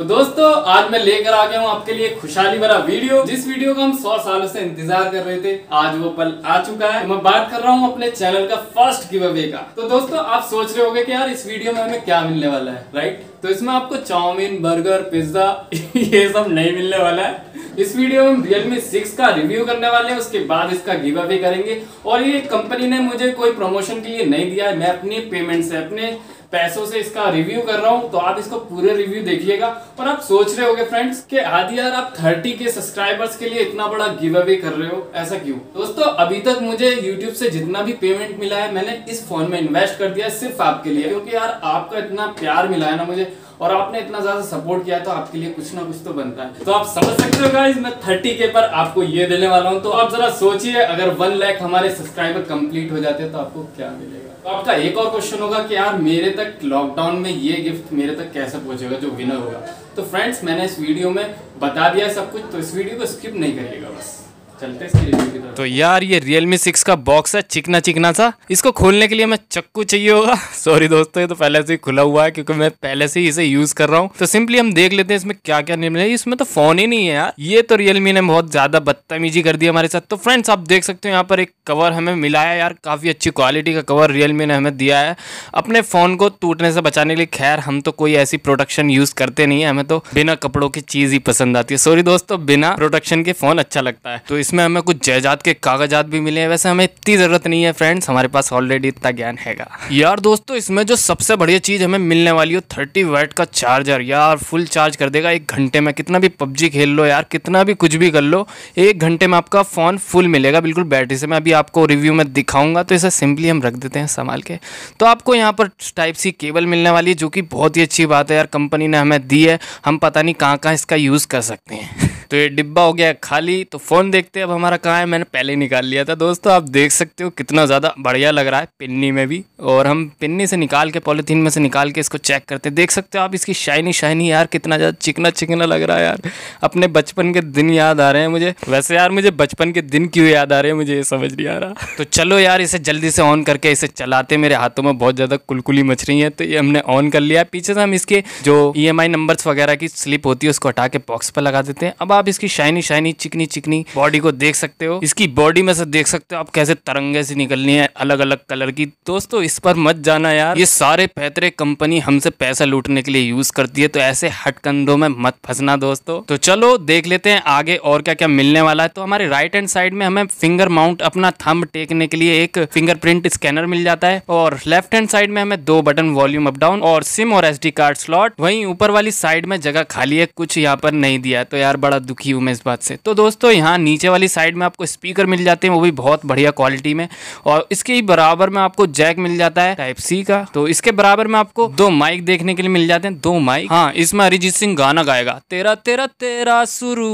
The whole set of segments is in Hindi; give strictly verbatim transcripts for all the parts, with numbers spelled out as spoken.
तो दोस्तों आज मैं लेकर आ गया हूँ आपके लिए खुशहाली भरा वीडियो, जिस वीडियो का हम सौ सालों से इंतजार कर रहे थे। आज वो पल आ चुका है। तो मैं बात कर रहा हूँ अपने चैनल का फर्स्ट गिव अवे का। तो दोस्तों आप सोच रहे होंगे कि यार इस वीडियो में हमें क्या मिलने वाला है, राइट? तो इसमें आपको चाउमीन, बर्गर, पिज्जा ये सब नहीं मिलने वाला है। इस वीडियो में हम रियलमी सिक्स का रिव्यू करने वाले हैं, उसके बाद इसका गिव अवे करेंगे। और ये कंपनी ने मुझे कोई प्रमोशन के लिए नहीं दिया है, मैं अपनी पेमेंट से, अपने पैसों से इसका रिव्यू कर रहा हूं। तो आप इसको पूरे रिव्यू देखिएगा। और आप सोच रहे होगे फ्रेंड्स कि आदि यार आप तीस के सब्सक्राइबर्स के लिए इतना बड़ा गिव अवे कर रहे हो, ऐसा क्यों? दोस्तों अभी तक मुझे यूट्यूब से जितना भी पेमेंट मिला है मैंने इस फोन में इन्वेस्ट कर दिया है, सिर्फ आपके लिए। क्योंकि यार आपका इतना प्यार मिला है ना मुझे, और आपने इतना ज्यादा सपोर्ट किया, तो आपके लिए कुछ ना कुछ तो बनता है। तो आप समझ सकते हो गाइस, मैं तीस के पर आपको ये देने वाला हूं। तो आप जरा सोचिए, अगर वन लाख हमारे सब्सक्राइबर कंप्लीट हो जाते तो आपको क्या मिलेगा? तो आपका एक और क्वेश्चन होगा कि यार मेरे तक लॉकडाउन में ये गिफ्ट मेरे तक कैसे पहुंचेगा जो विनर होगा। तो फ्रेंड्स मैंने इस वीडियो में बता दिया है सब कुछ, तो इस वीडियो को स्किप नहीं करिएगा। बस चलते इसकी रिव्यू की तरफ। तो यार ये रियलमी सिक्स का बॉक्स है, चिकना चिकना सा। इसको खोलने के लिए हमें चाकू चाहिए होगा। सॉरी दोस्तों, ये तो पहले से ही खुला हुआ है क्योंकि मैं पहले से ही इसे यूज कर रहा हूँ। तो सिंपली हम देख लेते हैं इसमें क्या क्या निर्णय है। इसमें तो फोन ही नहीं है यार, ये तो रियलमी ने बहुत ज्यादा बदतमीजी कर दी हमारे साथ। तो फ्रेंड्स आप देख सकते हो यहाँ पर एक कवर हमें मिला है यार, काफी अच्छी क्वालिटी का कवर रियलमी ने हमें दिया है अपने फोन को टूटने से बचाने के लिए। खैर हम तो कोई ऐसी प्रोटेक्शन यूज करते नहीं है, हमें तो बिना कपड़ों की चीज ही पसंद आती है। सॉरी दोस्तों, बिना प्रोटेक्शन के फोन अच्छा लगता है। तो इसमें हमें कुछ जायदाद के कागजात भी मिले हैं। वैसे हमें इतनी जरूरत नहीं है फ्रेंड्स, हमारे पास ऑलरेडी इतना ज्ञान हैगा। यार दोस्तों इसमें जो सबसे बढ़िया चीज हमें मिलने वाली है थर्टी वाट का चार्जर। यार फुल चार्ज कर देगा एक घंटे में। कितना भी पबजी खेल लो यार, कितना भी कुछ भी कर लो, एक घंटे में आपका फोन फुल मिलेगा बिल्कुल बैटरी से। मैं अभी आपको रिव्यू में दिखाऊंगा, तो इसे सिंपली हम रख देते हैं संभाल के। तो आपको यहाँ पर टाइप सी केबल मिलने वाली है, जो कि बहुत ही अच्छी बात है यार, कंपनी ने हमें दी है। हम पता नहीं कहाँ कहाँ इसका यूज कर सकते हैं। तो ये डिब्बा हो गया खाली। तो फोन देखते हैं अब हमारा कहाँ है। मैंने पहले निकाल लिया था दोस्तों, आप देख सकते हो कितना ज़्यादा बढ़िया लग रहा है पिन्नी में भी। और हम पिन्नी से निकाल के, पॉलीथीन में से निकाल के इसको चेक करते हैं। देख सकते हो आप इसकी शाइनी शाइनी यार, कितना ज़्यादा चिकना चिकना लग रहा है यार। अपने बचपन के दिन याद आ रहे हैं मुझे। वैसे यार मुझे बचपन के दिन क्यों याद आ रहे हैं मुझे ये समझ नहीं आ रहा। तो चलो यार इसे जल्दी से ऑन करके इसे चलाते। मेरे हाथों में बहुत ज़्यादा कुलकुली मच रही है। तो ये हमने ऑन कर लिया। पीछे से हम इसके जो ई एम आई नंबर्स वगैरह की स्लिप होती है उसको हटा के बॉक्स पर लगा देते हैं। अब आप इसकी शाइनी शाइनी चिकनी चिकनी बॉडी को देख सकते हो। इसकी बॉडी में से देख सकते हो आप कैसे तरंगे से निकलनी है अलग अलग कलर की। दोस्तों इस पर मत जाना यार, ये सारे पैतरे कंपनी हमसे पैसा लूटने के लिए यूज करती है। तो ऐसे हटकंडों में मत फंसना दोस्तों। तो चलो देख लेते हैं आगे और क्या क्या मिलने वाला है। तो हमारे राइट हैंड साइड में हमें फिंगर माउंट, अपना थंब टेकने के लिए एक फिंगरप्रिंट स्कैनर मिल जाता है। और लेफ्ट हैंड साइड में हमें दो बटन, वॉल्यूम अप डाउन और सिम और एस डी कार्ड स्लॉट। वहीं ऊपर वाली साइड में जगह खाली है, कुछ यहाँ पर नहीं दिया है। तो यार बड़ा दुखी हूँ मैं इस बात से। तो दोस्तों यहाँ नीचे वाली साइड में आपको स्पीकर मिल जाते हैं, वो भी बहुत बढ़िया क्वालिटी में। और इसके ही बराबर में आपको जैक मिल जाता है टाइप सी का। तो इसके बराबर में आपको दो माइक देखने के लिए मिल जाते हैं, दो माइक। हाँ इसमें अरिजीत सिंह गाना गाएगा, तेरा तेरा तेरा शुरू।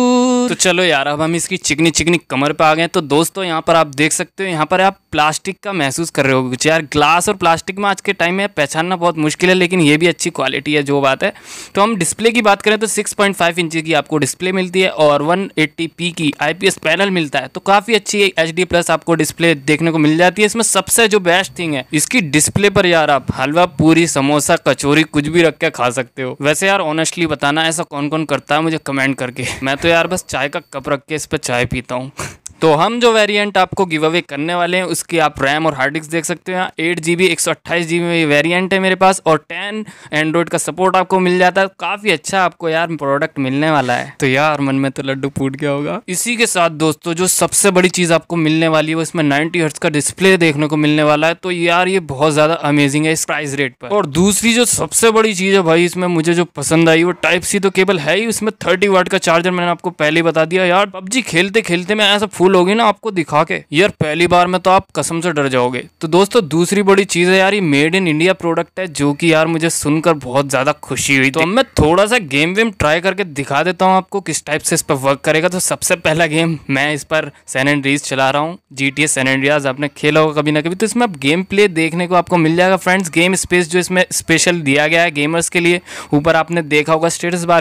तो चलो यार अब हम इसकी चिकनी चिकनी कमर पे आ गए। तो दोस्तों यहाँ पर आप देख सकते हो, यहाँ पर आप प्लास्टिक का महसूस कर रहे हो कुछ। यार ग्लास और प्लास्टिक में आज के टाइम में पहचानना बहुत मुश्किल है, लेकिन ये भी अच्छी क्वालिटी है जो बात है। तो हम डिस्प्ले की बात करें तो सिक्स पॉइंट फाइव इंच की आपको डिस्प्ले मिलती है और वन एटी पी की आई पी एस पैनल मिलता है। तो काफी अच्छी एच डी प्लस आपको डिस्प्ले देखने को मिल जाती है। इसमें सबसे जो बेस्ट थिंग है इसकी डिस्प्ले पर यार आप हलवा, पूरी, समोसा, कचौरी कुछ भी रख के खा सकते हो। वैसे यार ऑनेस्टली बताना ऐसा कौन कौन करता है मुझे कमेंट करके। मैं तो यार बस चाय का कप रख के इस पर चाय पीता हूँ। तो हम जो वेरिएंट आपको गिव अवे करने वाले हैं उसकी आप रैम और हार्ड डिस्क देख सकते हो। यहाँ एट जी बी एक सौ अट्ठाईस जी बी में ये वेरिएंट है मेरे पास, और टेन एंड्रॉइड का सपोर्ट आपको मिल जाता है। काफ़ी अच्छा आपको यार प्रोडक्ट मिलने वाला है। तो यार मन में तो लड्डू फूट गया होगा। इसी के साथ दोस्तों जो सबसे बड़ी चीज़ आपको मिलने वाली है वो इसमें नाइन्टी हर्ट्ज का डिस्प्ले देखने को मिलने वाला है। तो यार ये बहुत ज़्यादा अमेजिंग है इस प्राइस रेट पर। और दूसरी जो सबसे बड़ी चीज़ है भाई इसमें मुझे जो पसंद आई वो टाइप सी तो केबल है ही, उसमें थर्टी वाट का चार्जर। मैंने आपको पहले बता दिया यार, पबजी खेलते खेलते मैं ऐसा फूल होगी ना आपको दिखा के, यार पहली बार में तो आप कसम से डर जाओगे। तो दोस्तों दूसरी बड़ी चीज है यार, ये मेड इन इंडिया प्रोडक्ट है, जो कि यार मुझे सुनकर बहुत ज्यादा खुशी हुई। तो अब मैं थोड़ा सा गेम वेम ट्राई करके दिखा देता हूँ आपको किस टाइप से इस पर वर्क करेगा। तो सबसे पहला गेम मैं इस पर सैन एंड्रियास चला रहा हूँ, G T A San Andreas. आपने खेला होगा कभी ना कभी। तो इसमें अब गेम प्ले देखने को आपको मिल जाएगा फ्रेंड्स। गेम स्पेस जो इसमें स्पेशल दिया गया है गेमर्स के लिए, ऊपर आपने देखा होगा स्टेटस बार के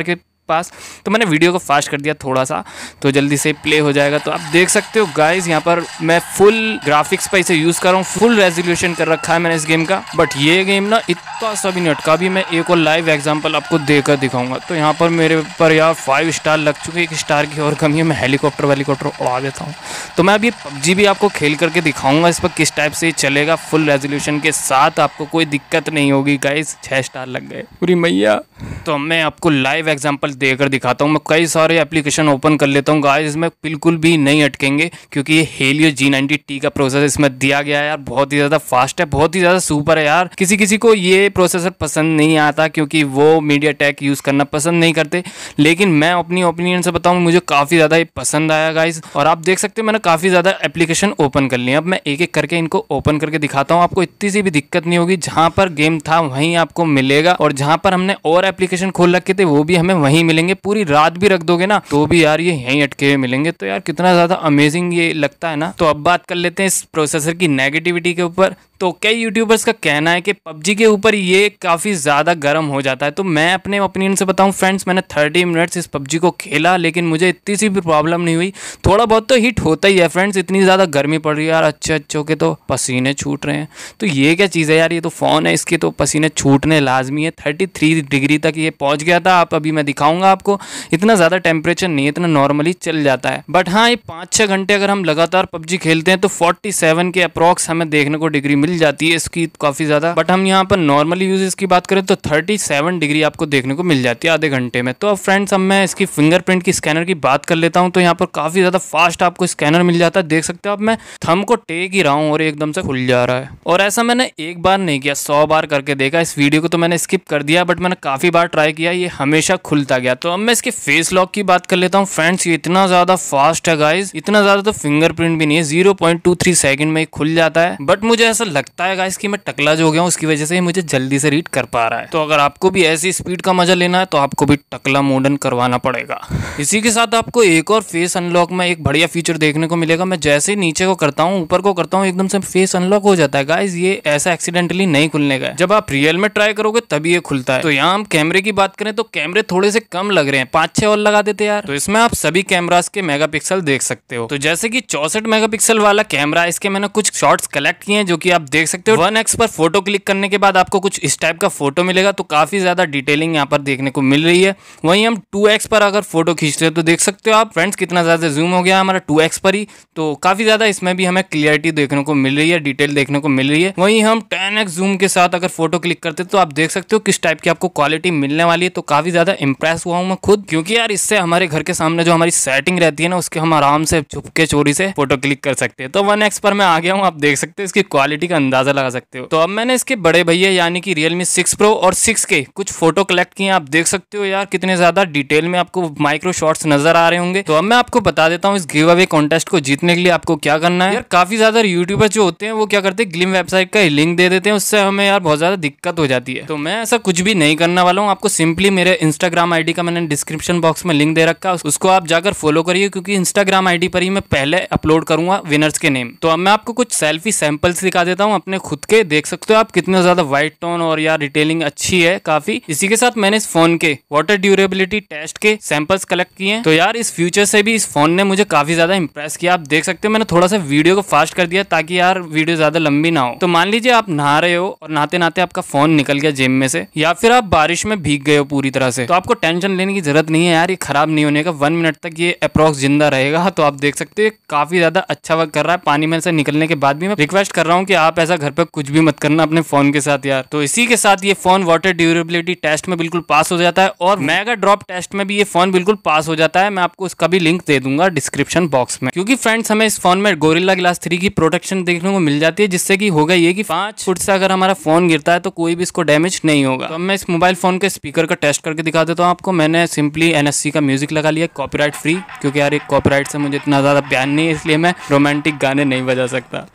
पास, तो मैंने वीडियो को फास्ट कर दिया थोड़ा सा तो जल्दी से प्ले हो जाएगा। तो आप देख सकते हो गाइज यहाँ पर मैं फुल ग्राफिक्स पर इसे यूज़ कर रहा हूँ, फुल रेजोल्यूशन कर रखा है मैंने इस गेम का। बट ये गेम ना इतना सा भी नहीं अटका। अभी मैं एक और लाइव एग्जांपल आपको देकर दिखाऊंगा। तो यहाँ पर मेरे ऊपर यार फाइव स्टार लग चुके, एक स्टार की और कमी है, मैं हेलीकॉप्टर वेलीकॉप्टर उड़ा देता हूँ। तो मैं अभी पबजी भी आपको खेल करके दिखाऊंगा इस पर किस टाइप से चलेगा फुल रेजोल्यूशन के साथ, आपको कोई दिक्कत नहीं होगी गाइज। छः स्टार लग गए पूरी मैया। तो मैं आपको लाइव एग्जांपल देकर दिखाता हूँ। मैं कई सारे एप्लीकेशन ओपन कर लेता हूँ गाइस, इसमें बिल्कुल भी नहीं अटकेंगे क्योंकि ये हेलियो जी नाइंटी टी का प्रोसेसर इसमें दिया गया है यार। बहुत ही ज़्यादा फास्ट है, बहुत ही ज़्यादा सुपर है यार। किसी किसी को ये प्रोसेसर पसंद नहीं आता क्योंकि वो मीडियाटेक यूज़ करना पसंद नहीं करते, लेकिन मैं अपनी ओपिनियन से बताऊँ मुझे काफ़ी ज़्यादा ये पसंद आया गाइस। और आप देख सकते हो मैंने काफ़ी ज़्यादा एप्लीकेशन ओपन कर लिया। अब मैं एक एक करके इनको ओपन करके दिखाता हूँ, आपको इतनी सी भी दिक्कत नहीं होगी। जहाँ पर गेम था वहीं आपको मिलेगा और जहाँ पर हमने और एप्लीकेशन खोल रखे थे वो भी हमें वहीं मिलेंगे। पूरी रात भी रख दोगे ना तो भी यार ये यहीं अटके हुए मिलेंगे। तो यार कितना ज़्यादा अमेजिंग ये लगता है ना। तो अब बात कर लेते हैं इस प्रोसेसर की नेगेटिविटी के ऊपर। तो कई यूट्यूबर्स का कहना है कि पबजी के ऊपर ये काफ़ी ज़्यादा गर्म हो जाता है। तो मैं अपने ओपिनियन से बताऊं फ्रेंड्स, मैंने थर्टी मिनट्स इस पबजी को खेला लेकिन मुझे इतनी सी भी प्रॉब्लम नहीं हुई। थोड़ा बहुत तो हीट होता ही है फ्रेंड्स, इतनी ज़्यादा गर्मी पड़ रही है यार, अच्छे अच्छों के तो पसीने छूट रहे हैं। तो ये क्या चीज़ है यार, ये तो फ़ोन है, इसके तो पसीने छूटने लाजमी है। थर्टी थ्री डिग्री तक ये पहुँच गया था। आप अभी मैं दिखाऊँगा आपको, इतना ज़्यादा टेम्परेचर नहीं है, इतना नॉर्मली चल जाता है। बट हाँ ये पाँच छः घंटे अगर हम लगातार पबजी खेलते हैं तो फोर्टी सेवन के अप्रॉक्स हमें देखने को डिग्री मिल जाती है इसकी काफ़ी ज़्यादा। बट हम यहाँ पर नॉर्मली यूजेस की बात करें तो थर्टी सेवन डिग्री आपको देखने को मिल जाती है आधे घंटे में। तो अब फ्रेंड्स अब मैं इसकी फिंगरप्रिंट की स्कैनर की बात कर लेता हूँ। तो यहाँ पर काफ़ी ज़्यादा फास्ट आपको स्कैनर मिल जाता है, देख सकते हो। अब मैं थंब को टेक ही रहा हूँ और एकदम से खुल जा रहा है। और ऐसा मैंने एक बार नहीं किया, सौ बार करके देखा। इस वीडियो को तो मैंने स्किप कर दिया बट मैंने काफ़ी बार ट्राई किया, ये हमेशा खुलता गया। तो अब मैं इसके फेस लॉक की बात कर लेता हूँ फ्रेंड्स। ये इतना ज़्यादा फास्ट है गाइज, इतना ज़्यादा तो फिंगरप्रिंट भी नहीं है, zero point two three second में खुल जाता है। बट मुझे ऐसा लगता है गाइज कि मैं टकला जो हो गया हूँ उसकी वजह से ही मुझे जल्दी से रीड कर पा रहा है। तो अगर आपको भी ऐसी स्पीड का मजा लेना है तो आपको भी टकला मॉडर्न करवाना पड़ेगा। इसी के साथ आपको एक और फेस अनलॉक में एक बढ़िया फीचर देखने को मिलेगा। मैं जैसे ही नीचे को करता हूँ ऊपर को करता हूँ एकदम से फेस अनलॉक हो जाता है गाइज। ये ऐसा एक्सीडेंटली नहीं खुलने का है, जब आप रियल में ट्राई करोगे तभी ये खुलता है। तो यहाँ हम कैमरे की बात करें तो कैमरे थोड़े से कम लग रहे हैं, पाँच छह और लगा देते यार। तो इसमें आप सभी कैमरास के मेगापिक्सल देख सकते हो। तो जैसे कि चौसठ मेगापिक्सल वाला कैमरा, इसके मैंने कुछ शॉट्स कलेक्ट किए हैं जो कि आप देख सकते हो। वन एक्स पर फोटो क्लिक करने के बाद आपको कुछ इस टाइप का फोटो मिलेगा। तो काफी ज्यादा डिटेलिंग यहाँ पर देखने को मिल रही है। वहीं हम टू एक्स पर अगर फोटो खींचते हैं तो देख सकते हो आप फ्रेंड्स कितना ज्यादा जूम हो गया हमारा टू एक्स पर ही। तो काफी ज्यादा इसमें भी हमें क्लियरिटी देखने को मिल रही है, डिटेल देखने को मिल रही है। वहीं हम टेन एक्स जूम के साथ अगर फोटो क्लिक करते तो आप देख सकते हो किस टाइप की आपको क्वालिटी मिलने वाली है। तो काफी ज्यादा इंप्रेस हुआ हूँ मैं खुद, क्योंकि यार इससे हमारे घर के सामने जो हमारी सेटिंग रहती है ना उसके हम आराम से छुपके चोरी से फोटो क्लिक कर सकते हैं। तो वन एक्स पर मैं आ गया हूँ, आप देख सकते हो इसकी क्वालिटी का अंदाजा लगा सकते हो। तो अब मैंने इसके बड़े भैया यानी कि Realme सिक्स प्रो और सिक्स के कुछ फोटो कलेक्ट किए, आप देख सकते हो यार कितने ज्यादा डिटेल में आपको माइक्रो शॉट्स नजर आ रहे होंगे। तो अब मैं आपको बता देता हूँ इस गिव अवे कॉन्टेस्ट को जीतने के लिए आपको क्या करना है। यार काफी ज्यादा यूट्यूबर जो होते हैं वो क्या करते हैं, ग्लिम वेबसाइट का लिंक दे देते हैं, उससे हमें यार बहुत ज्यादा दिक्कत हो जाती है। तो मैं ऐसा कुछ भी नहीं करने वाला हूँ। आपको सिंपली मेरे इंस्टाग्राम आईडी का मैंने डिस्क्रिप्शन बॉक्स में लिंक दे रखा है, उसको आप जाकर फॉलो करिए क्योंकि इंस्टाग्राम आईडी पर ही मैं पहले अपलोड करूंगा विनर्स के नेम। तो अब मैं आपको कुछ सेल्फी सैंपल्स दिखा देता हूँ अपने खुद के, देख सकते हो आप कितने ज्यादा व्हाइट टोन और यार डिटेलिंग अच्छी है काफी। इसी के साथ मैंने इस फोन के वाटर ड्यूरेबिलिटी टेस्ट के सैंपल्स कलेक्ट किए हैं। तो यार इस फ्यूचर से भी इस फोन ने मुझे काफी ज्यादा इंप्रेस किया। आप देख सकते हो मैंने थोड़ा सा वीडियो को फास्ट कर दिया ताकि यार वीडियो ज्यादा लंबी ना हो। तो मान लीजिए आप नहा रहे हो और नहाते नहाते आपका फोन निकल गया जेब में से, या फिर आप बारिश में भीग गए हो पूरी तरह से, तो आपको टेंशन लेने की जरूरत नहीं है यार, ये खराब नहीं होने का। वन मिनट तक ये अप्रॉक्स जिंदा रहेगा। तो आप देख सकते हो काफी ज्यादा अच्छा वर्क कर रहा है पानी में से निकलने के बाद भी। मैं रिक्वेस्ट कर रहा हूँ कि आप ऐसा घर पे कुछ भी मत करना अपने फोन के साथ यार। तो इसी के साथ ये फोन वाटर ड्यूरेबिलिटी टेस्ट में बिल्कुल पास हो जाता है और मेगा ड्रॉप टेस्ट में भी ये फोन बिल्कुल पास हो जाता है। मैं आपको उसका भी लिंक दे दूंगा डिस्क्रिप्शन बॉक्स में, क्योंकि फ्रेंड्स हमें इस फोन में गोरिल्ला ग्लास थ्री की प्रोटेक्शन देखने को मिल जाती है, जिससे कि होगा ये कि पांच फुट से अगर हमारा फोन गिरता है तो कोई भी इसको डैमेज नहीं होगा। तो अब मैं इस मोबाइल फोन के स्पीकर का टेस्ट करके दिखा देता हूँ आपको। मैंने सिंपली एनएससी का म्यूजिक लगा लिया कॉपीराइट फ्री, क्योंकि यार एक कॉपीराइट से मुझे इतना ज्यादा प्यार नहीं है, इसलिए मैं रोमांटिक गाने नहीं बजा सकता।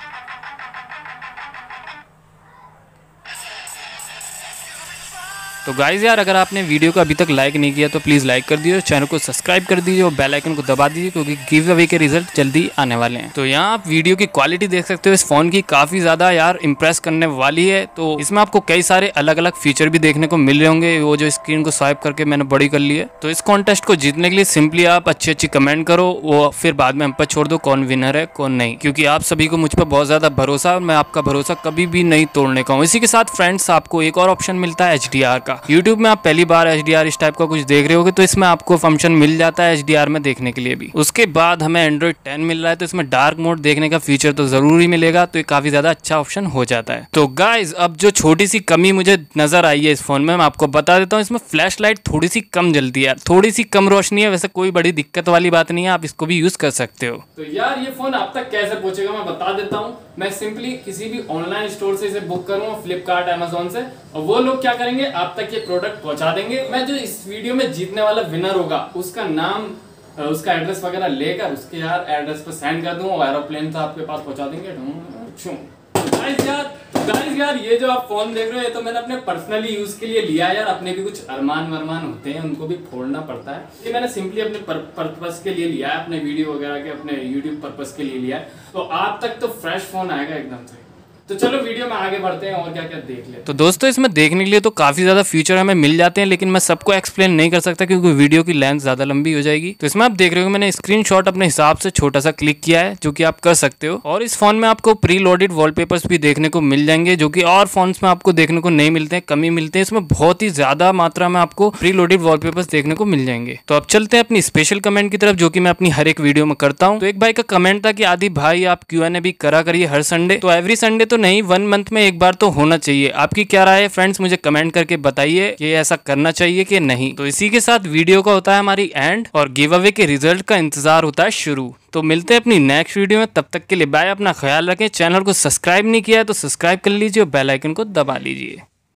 तो गाइज यार, अगर आपने वीडियो को अभी तक लाइक नहीं किया तो प्लीज़ लाइक कर दीजिए, चैनल को सब्सक्राइब कर दीजिए और बेल आइकन को दबा दीजिए, क्योंकि गिव अवे के रिजल्ट जल्दी आने वाले हैं। तो यहाँ आप वीडियो की क्वालिटी देख सकते हो, इस फोन की काफ़ी ज़्यादा यार इंप्रेस करने वाली है। तो इसमें आपको कई सारे अलग अलग फीचर भी देखने को मिल रहे होंगे। वो जो स्क्रीन को स्वाइप करके मैंने बड़ी कर ली है। तो इस कॉन्टेस्ट को जीतने के लिए सिंपली आप अच्छी अच्छी कमेंट करो, वो फिर बाद में हम पर छोड़ दो कौन विनर है कौन नहीं, क्योंकि आप सभी को मुझ पर बहुत ज़्यादा भरोसा, मैं आपका भरोसा कभी भी नहीं तोड़ने का हूँ। इसी के साथ फ्रेंड्स, आपको एक और ऑप्शन मिलता है एच डी आर का। यूट्यूब में आप पहली बार एच डी आर इस टाइप का कुछ देख रहे होगे, तो इसमें आपको फंक्शन मिल जाता है एच डी आर में देखने के लिए भी। उसके बाद हमें एंड्रॉइड टेन मिल रहा है, तो इसमें डार्क मोड देखने का फीचर तो जरूरी मिलेगा, तो ये काफी ज्यादा अच्छा ऑप्शन हो जाता है। तो गाइज, अब जो छोटी सी कमी मुझे नजर आई है इस फोन में, मैं आपको बता देता हूँ। इसमें फ्लैश लाइट थोड़ी सी कम जलती है, थोड़ी सी कम रोशनी है। वैसे कोई बड़ी दिक्कत वाली बात नहीं है, आप इसको भी यूज कर सकते हो। तो यार ये फोन आप तक कैसे पहुंचेगा मैं बता देता हूँ। मैं सिंपली किसी भी ऑनलाइन स्टोर से इसे बुक करूंगा, फ्लिपकार्ट, अमेजोन से, और वो लोग क्या करेंगे, आप तक ये प्रोडक्ट पहुंचा देंगे। मैं जो इस वीडियो में जीतने वाला विनर होगा उसका नाम, उसका एड्रेस वगैरह लेकर उसके यार एड्रेस पर सेंड कर दूंगा, एरोप्लेन से आपके पास पहुंचा देंगे। गाइस यार गाइस यार ये जो आप फोन देख रहे हो, ये तो मैंने अपने पर्सनली यूज के लिए लिया है यार। अपने भी कुछ अरमान वरमान होते हैं, उनको भी फोड़ना पड़ता है। ये मैंने सिंपली अपने पर्पस के लिए लिया है, अपने वीडियो वगैरह के, अपने यूट्यूब पर्पस के लिए लिया है। तो आप तक तो फ्रेश फोन आएगा एकदम से। तो चलो वीडियो में आगे बढ़ते हैं और क्या क्या देख ले। तो दोस्तों, इसमें देखने के लिए तो काफी ज्यादा फीचर हमें मिल जाते हैं, लेकिन मैं सबको एक्सप्लेन नहीं कर सकता क्योंकि वीडियो की लेंथ ज्यादा लंबी हो जाएगी। तो इसमें आप देख रहे हो मैंने स्क्रीनशॉट अपने हिसाब से छोटा सा क्लिक किया है, जो कि आप कर सकते हो। और इस फोन में आपको प्री लोडेड वॉलपेपर्स भी देखने को मिल जाएंगे, जो कि और फोन्स में आपको देखने को नहीं मिलते हैं, कमी मिलते हैं। इसमें बहुत ही ज्यादा मात्रा में आपको प्री लोडेड वॉलपेपर्स देखने को मिल जाएंगे। तो अब चलते हैं अपनी स्पेशल कमेंट की तरफ, जो कि मैं अपनी हर एक वीडियो में करता हूँ। तो एक भाई का कमेंट था कि आदि भाई आप क्यू एन ए भी करा करिए हर संडे। तो एवरी संडे तो नहीं, वन मंथ में एक बार तो होना चाहिए। आपकी क्या राय है फ्रेंड्स, मुझे कमेंट करके बताइए कि ऐसा करना चाहिए कि नहीं। तो इसी के साथ वीडियो का होता है हमारी एंड, और गिव अवे के रिजल्ट का इंतजार होता है शुरू। तो मिलते हैं अपनी नेक्स्ट वीडियो में, तब तक के लिए बाय। अपना ख्याल रखें। चैनल को सब्सक्राइब नहीं किया है तो सब्सक्राइब कर लीजिए और बेल आइकन को दबा लीजिए।